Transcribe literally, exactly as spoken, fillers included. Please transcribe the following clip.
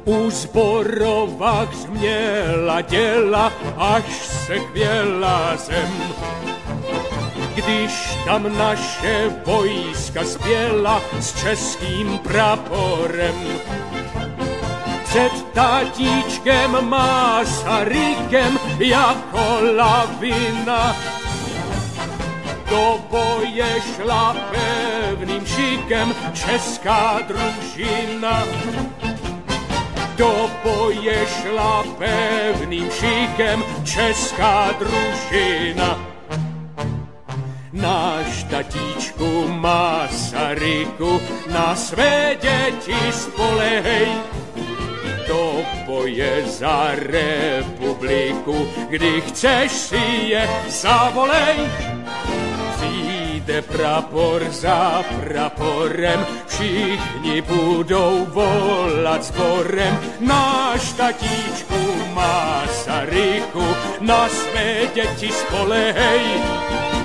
U zborovách změla děla, až se chvěla zem. Když tam naše vojska spěla s českým praporem. Před tatíčkem Masarykem jako lavina do boje šla pevným šikem česká družina. Do boje šla pevným šikem česká družina. Náš tatíčku Masaryku, na své děti spolehej. Do boje za republiku, kdy chceš si je zavolej. Přijde prapor za praporem, všichni budou volat sborem. Náš tatíčku Masaryku, na své děti spolehej.